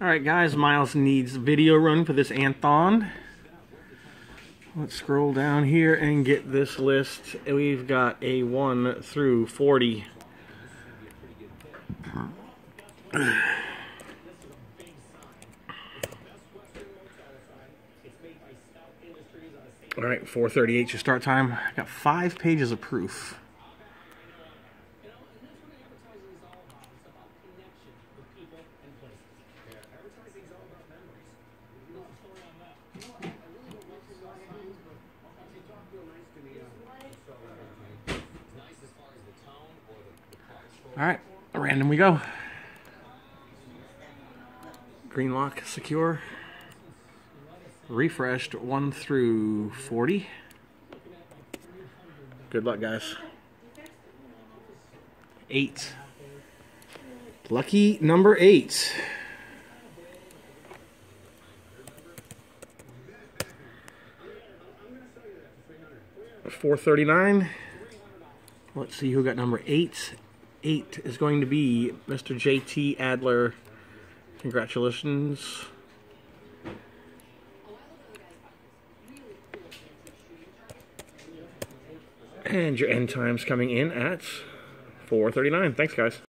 Alright guys, Myles needs video run for this Anthon. Let's scroll down here and get this list. We've got a 1 through 40. Alright, 4:38 your start time. I got 5 pages of proof. Alright, random we go. Green lock secure. Refreshed 1 through 40. Good luck, guys. 8. Lucky number 8. $4.39. Let's see who got number 8. 8 is going to be Mr. JT Adler. Congratulations. And your end time's coming in at 4:39. Thanks, guys.